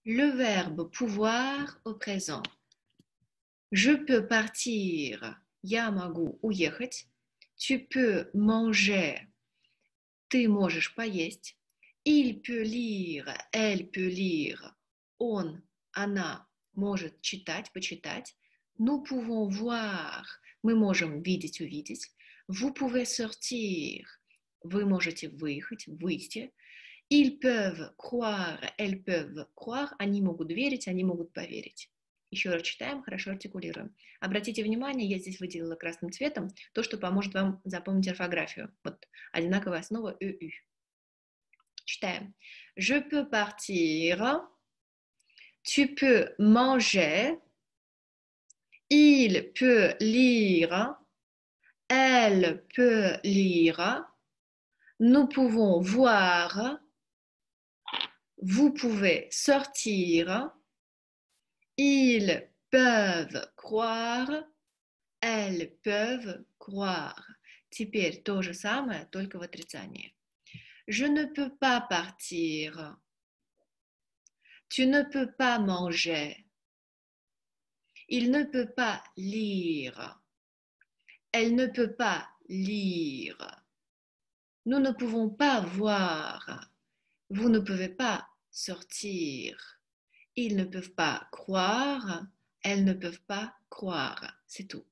Le verbe pouvoir au présent. Je peux partir. Я могу уехать. Tu peux manger. Ты можешь поесть. Il peut lire. Elle peut lire. Он, она может читать, почитать. Nous pouvons voir. Мы можем видеть, увидеть. Vous pouvez sortir. Вы можете выехать, выйти. Ils peuvent croire, elles peuvent croire. Они могут верить, они могут поверить. Еще раз читаем, хорошо артикулируем. Обратите внимание, я здесь выделила красным цветом то, что поможет вам запомнить орфографию. Вот одинаковая основа ю. Читаем. Je peux partir. Tu peux manger. Il peut lire. Elle peut lire. Nous pouvons voir. Vous pouvez sortir. Ils peuvent croire. Elles peuvent croire. Теперь то же самое, только в отрицании. Je ne peux pas partir. Tu ne peux pas manger. Il ne peut pas lire. Elle ne peut pas lire. Nous ne pouvons pas voir. Vous ne pouvez pas sortir. Ils ne peuvent pas croire. Elles ne peuvent pas croire. C'est tout.